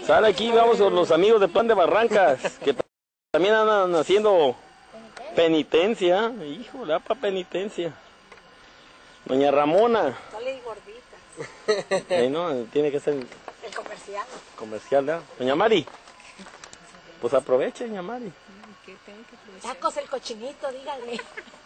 Sale aquí, vamos con los amigos de Plan de Barrancas, que también andan haciendo penitencia. Híjole, para penitencia. Doña Ramona. Sale gordita. No, tiene que ser el comercial. Comercial, ¿no? Doña Mari. Pues aproveche, doña Mari. Tacos el cochinito, dígale.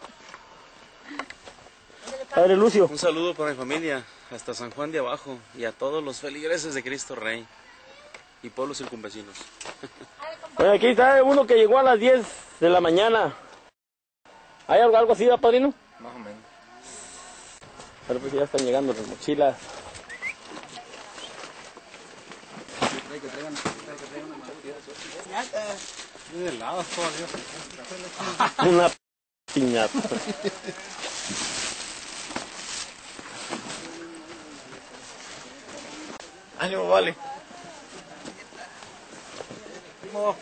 Padre Lucio. Un saludo para mi familia, hasta San Juan de Abajo, y a todos los feligreses de Cristo Rey y pueblos circunvecinos. Bueno, aquí está uno que llegó a las 10 de la mañana. ¿Hay algo así, padrino? Más o menos. Pero pues ya están llegando las mochilas. De helados todavía. Una piñata. Ánimo, vale. No.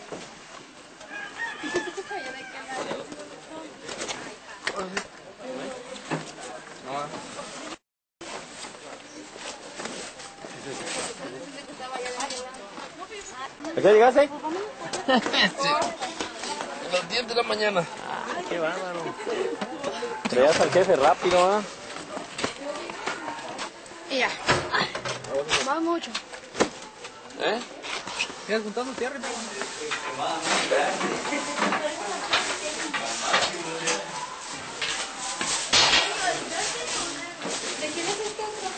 ¿A qué llegaste? Sí. A las 10 de la mañana. Ah, qué bárbaro. Traías al jefe rápido, ¿ah? Ya. Va mucho. ¿Eh? ¿Quieres juntando tierra? ¿De quién es este otro?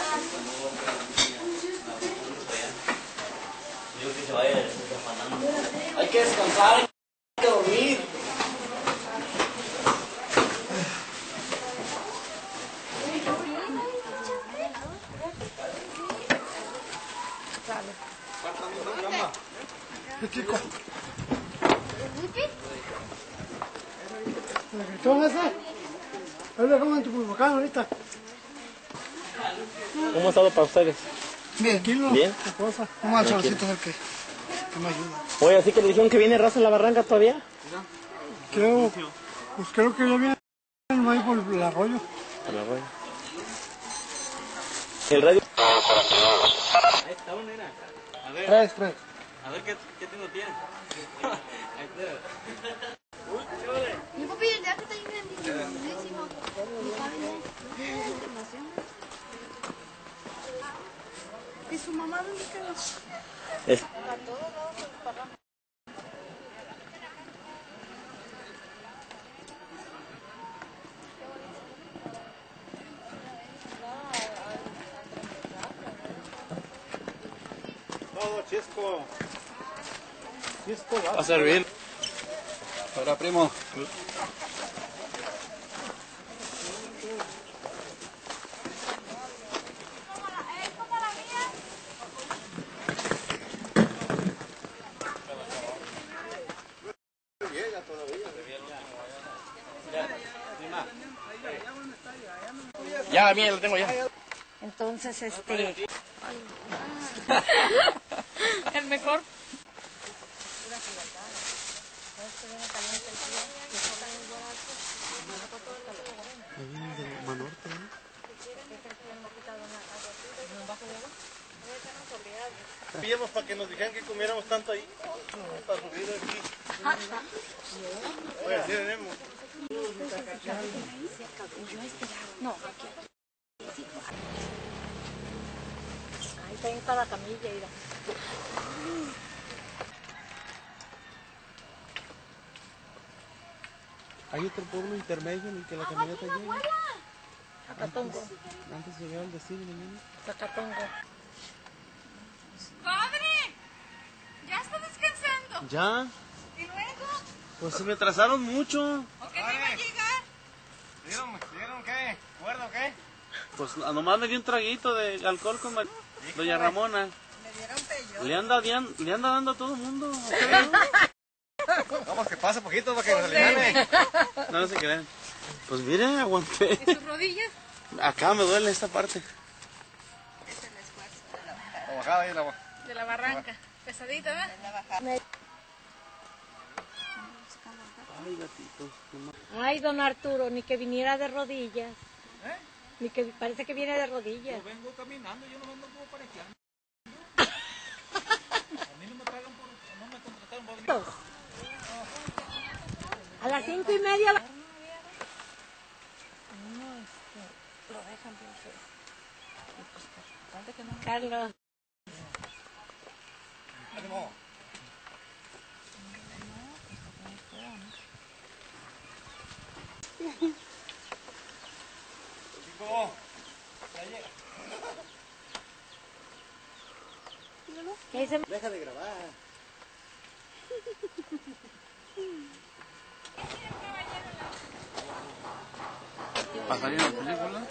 Hay que descansar, hay que dormir. Chico. ¿Qué vas a hacer? Ahí lo dejamos en tu pulmocán ahorita. ¿Cómo ha estado para ustedes? Bien. Tranquilo. Bien. Vamos al solcito a ver qué me ayuda. Oye, así que le dijeron que viene raza en la barranca todavía. Creo que ya viene ahí por el arroyo. El arroyo. El radio. A ver, Tres. a ver qué tengo tiene. Mi papi, el día que está grandísimo. Mi padre de internación. ¿Y su mamá dónde quedó? Es- Todo, Chisco. Chisco, Va a servir. Para primo. Ya, mira, lo tengo ya. Entonces, El mejor. Pillamos para que nos dijeran que comiéramos tanto ahí. Para subir aquí. Voy a decir, Nemo. no, aquí. Ahí está para la camilla, mira. Hay otro pueblo intermedio en el que la camioneta llega. Zacatongo. Antes de llegar al destino, mañana. Zacatongo. ¡Padre! ¿Ya está descansando? Ya, ¿Y luego? pues se me atrasaron mucho. ¿O qué no iba a llegar? ¿Dieron qué? ¿Cuerdo qué? Pues nomás me di un traguito de alcohol con doña Ramona. Me dieron pello. Le anda dando a todo el mundo. Vamos, que pase poquito para que nos aliviane. No se crean. Pues mire, aguanté. ¿Y sus rodillas? Acá me duele esta parte. Es el esfuerzo La bajada ahí, de la barranca. Pesadita, ¿verdad? Ay, gatito. Ay, don Arturo, ni que viniera de rodillas. Ni que parece que viene de rodillas. vengo caminando, yo no vengo como parejiando. las 5:30. Lo dejan bien feo. Y pues, tanto que no. Carlos. Deja de grabar. ¿Pasaría la película?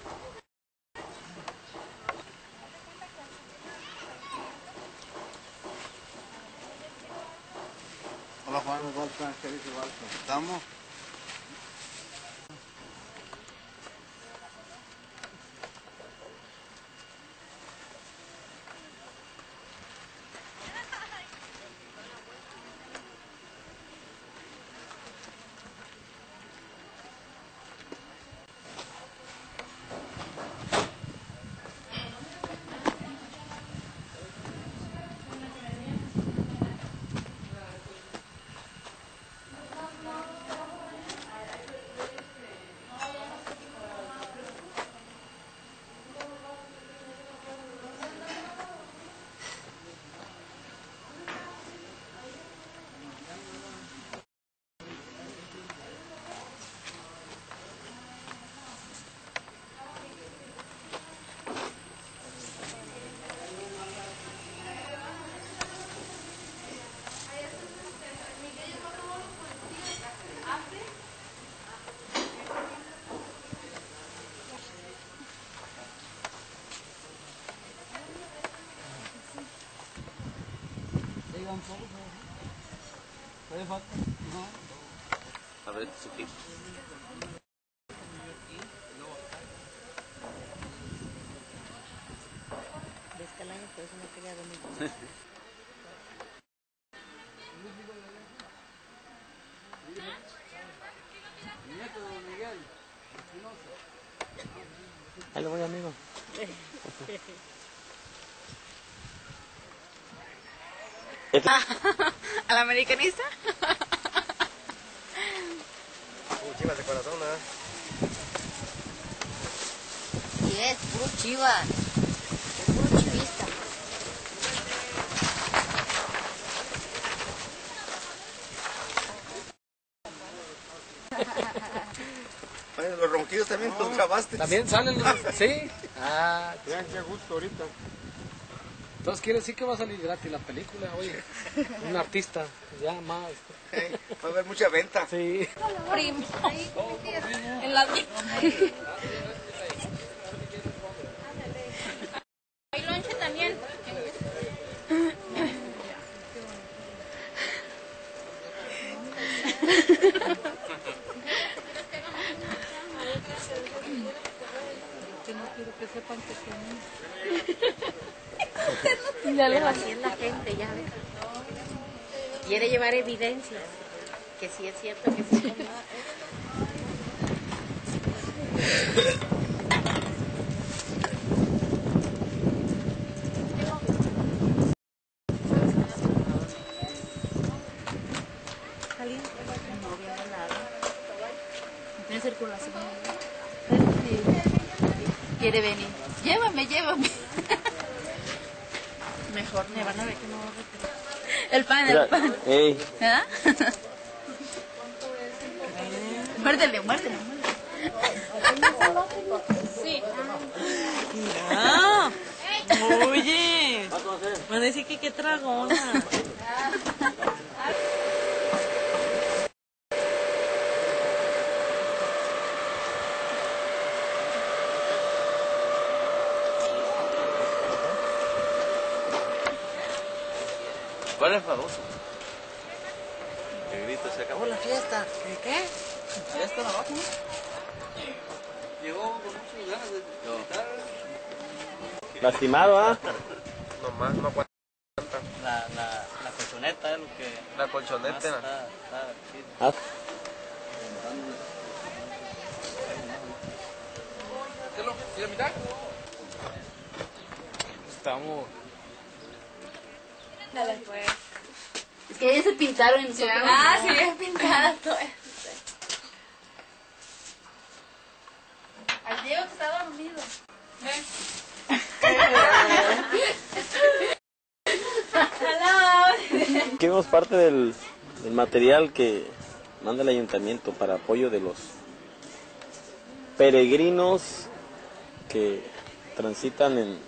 Hola Juan. ¿Estamos? A ver, su kit. De este año, por eso no quería venir. Ahí lo voy, amigo. ¿A la americanista? Chivas de corazón, ¿verdad? Sí, es puro Chivas. Es puro chivista. Oye, los ronquidos también los grabaste. ¿También salen los...? ¿Sí? Ah, Vean qué gusto ahorita. entonces quiere decir que va a salir gratis la película, oye. Un artista, ya más. Va a haber mucha venta. Sí. En la... Hay lonche también. Que no quiero que sepan que Pero así es la gente, ya ves. Quiere llevar evidencias. Que sí es cierto que sí. tiene circulación. Quiere venir. Llévame. Mejor me van a ver que no va a repetir. El pan. Ey. ¿Ah? Muérdele. Sí. Mira. Oye. Van a decir que qué tragona. ¿Cuál es famoso? El grito, se acabó la fiesta. ¿Qué? Ya están abajo. Llegó con muchas ganas de gritar. Lastimado, ¿ah? Nomás no aguanta. La colchoneta es lo que... La colchoneta. Está Ah, ¿Sí la mitad? Estamos... Es que ellos se pintaron en su... Ah, sí, es pintada todo. está dormido. Aquí vemos parte del material que manda el ayuntamiento para apoyo de los peregrinos que transitan en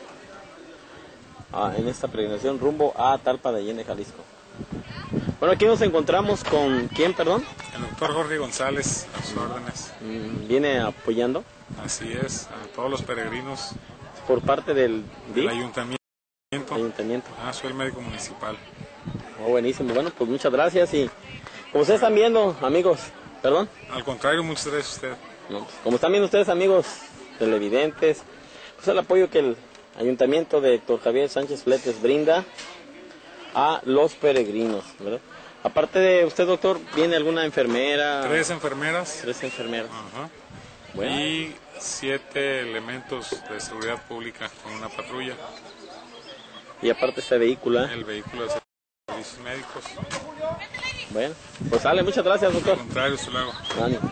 esta peregrinación rumbo a Talpa de Allende, Jalisco. Bueno, aquí nos encontramos con ¿quién, perdón? El doctor Jorge González, a sus órdenes. ¿Viene apoyando? Así es, a todos los peregrinos. Por parte del ayuntamiento. Soy el médico municipal. Oh, buenísimo. Bueno, pues muchas gracias y como ustedes están viendo, amigos, ¿perdón? Al contrario, muchas gracias a usted. No, pues, como están viendo ustedes, amigos televidentes, pues el apoyo que el ayuntamiento de Héctor Javier Sánchez Fletes brinda a los peregrinos, ¿verdad? Aparte de usted, doctor, ¿viene alguna enfermera? 3 enfermeras. 3 enfermeras. Ajá. Bueno. Y 7 elementos de seguridad pública con una patrulla. Y aparte este vehículo, El vehículo de servicios médicos. Bueno, pues sale, muchas gracias, doctor. Al contrario, hasta luego. Ánimo.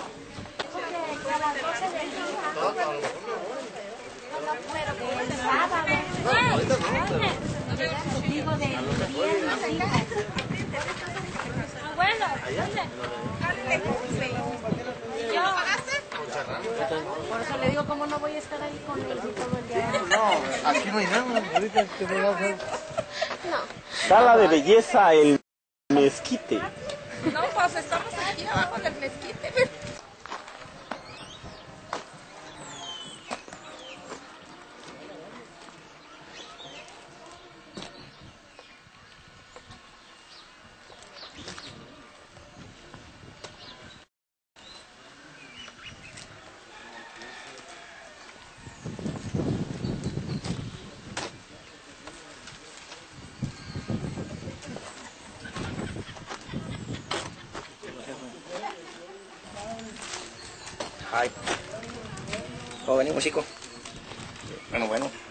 Por eso le digo, ¿cómo no voy a estar ahí con él todo el día? No, aquí no hay nada. Ahorita que me va a hacer. No. Sala de belleza El Mezquite. No, pues estamos aquí abajo del mezquite. Ay. ¿Cómo venimos, chico? Bueno.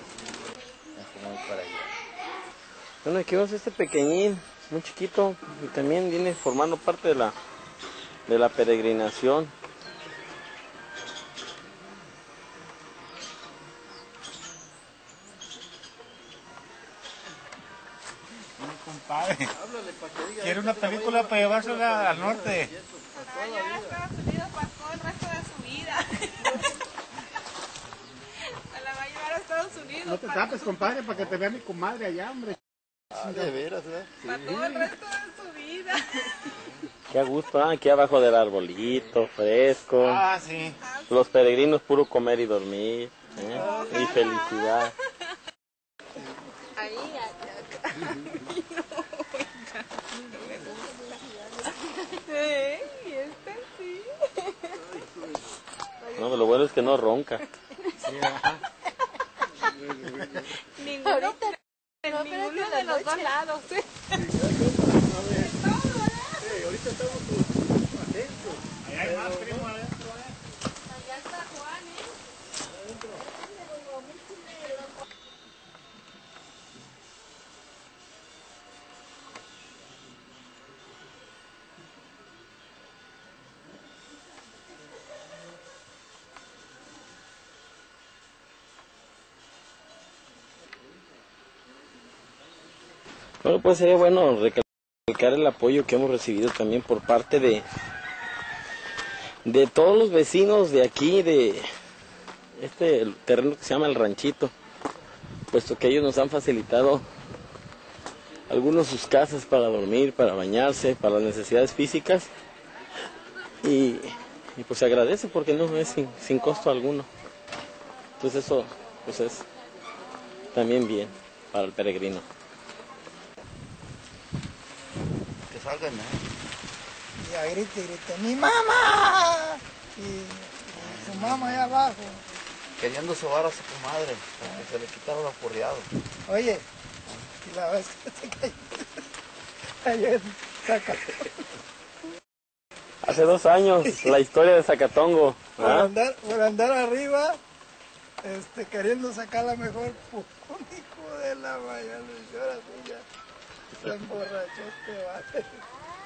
Bueno, aquí vemos este pequeñín, muy chiquito, y también viene formando parte de la peregrinación. Compadre, quiere una película para llevársela al norte. Allá en Estados Unidos pasó el resto de su vida. Se la va a llevar a Estados Unidos. No te tapes, compadre, para que te vea mi comadre allá, hombre. De veras, ¿verdad? Para todo el resto de su vida. Qué a gusto, aquí abajo del arbolito, fresco. Ah, sí. Los peregrinos puro comer y dormir, y felicidad. Ahí, sí. No, lo bueno es que no ronca. Ninguno de los dos lados. Ahorita estamos atentos. Allá hay más, primo, adentro. Allá está Juan, Bueno, pues sería bueno recalcar el apoyo que hemos recibido también por parte de todos los vecinos de aquí, de este terreno que se llama El Ranchito, puesto que ellos nos han facilitado algunos sus casas para dormir, para bañarse, para las necesidades físicas, y pues se agradece porque no es sin costo alguno. Entonces eso pues es también bien para el peregrino. Que salgan, ¿no? Y grite, ¡mi mamá! Y su mamá allá abajo. Queriendo sobar a su comadre, porque se le quitaron los porreados. Oye, y la vez que se cayó, cayó en Zacatón. Hace 2 años, la historia de Zacatongo. Por andar arriba, queriendo sacar la mejor hijo de la vaya, ahora sí ya se emborrachó este vale.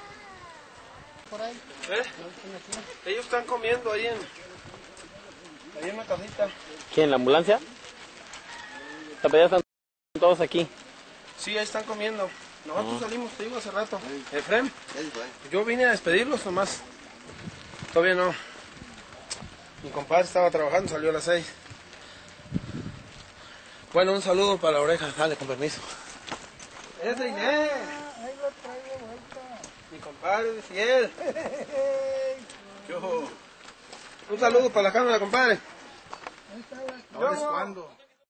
Por ahí. Ellos están comiendo ahí en... Ahí en una casita. ¿Quién, la ambulancia? Ya están todos aquí. Sí, ahí están comiendo. Nosotros salimos, te digo, hace rato. Efrem, yo vine a despedirlos nomás. Todavía no. Mi compadre estaba trabajando, salió a las 6. Bueno, un saludo para la oreja. Dale, con permiso. ¡Es Inés! Ahí lo traigo de vuelta. Mi compadre de fiel. Un saludo para la cámara, compadre. Ahí está la... ¿Ahora es cuándo?